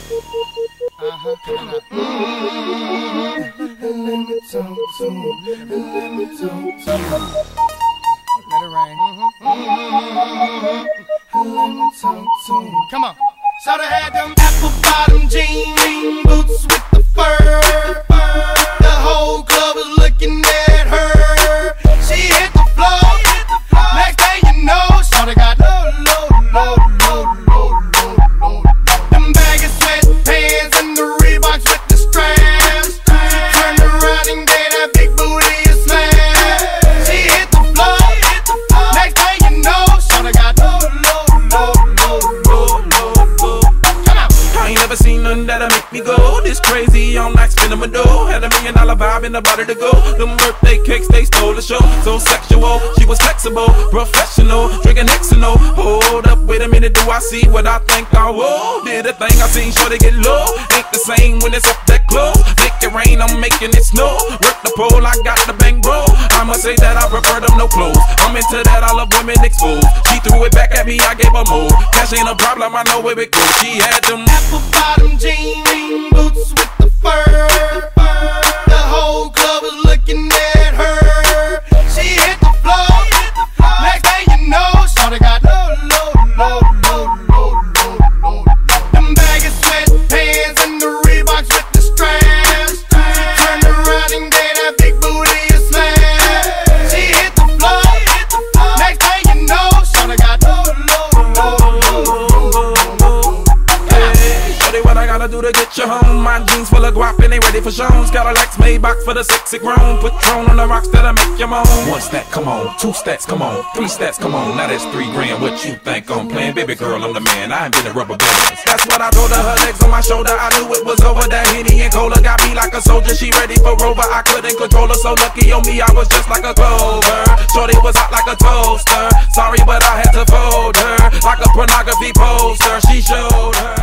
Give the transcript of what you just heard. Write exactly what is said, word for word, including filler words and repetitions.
Uh-huh. Let me talk to him. Let me talk to him. Let it rain. Let me talk to him. Come on. Shoulda had them apple bottom jean boots with the fur. The whole club was looking at her. She hit the floor. Next thing you know, shoulda got low, low, low, low, low, low, low. Them baggy sweatpants and the Reeboks with the straps. She turned around and gave that big booty a slam. She hit the floor. Next thing you know, shoulda got low, low, low, low, low, low, low. Come on. I ain't never seen nothing that'll make me go this crazy. I'm like spinning my dough. Had a million dollar vibe in the body to go. Them birthday cakes, they stole the show. So sexual, she was flexible, professional, drinking Xano. Hold up, wait a minute, do I see what I think I will? Did a thing I seen, sure they get low. Ain't the same when it's up that close. Make it rain, I'm making it snow. Work the pole, I got the bang bro. I must say that I prefer them no clothes. I'm into that, I love women exposed. She threw it back at me, I gave her more. Cash ain't a problem, I know where it goes. She had them apple bottom jean boots with the fur. The whole club was looking at her. She hit the floor. Next thing you know, shawty got low, low, low, low, low, low, low. Them baggy sweatpants and the Reeboks with the straps. She turned around and gave that big booty a slam. She hit the floor. Next thing you know, shawty got low, low, low, low, low. Hey, shorty, what I gotta do to get you home? My jeans full of guap and they ready for shows. Got a Lex Maybach for the sexy grown. Patron on the rocks that'll make you moan. One stack, come on. Two stacks, come on. Three stacks, come on. Now that's three grand. What you think I'm playing? Baby girl, I'm the man. I ain't been a rubber band. That's what I told her. Her legs on my shoulder. I knew it was over. That Henny and Cola got me like a soldier. She ready for Rover. I couldn't control her. So lucky on me, I was just like a clover. Shorty was hot like a toaster. Sorry, but I had to fold her like a pornography poster. She showed her.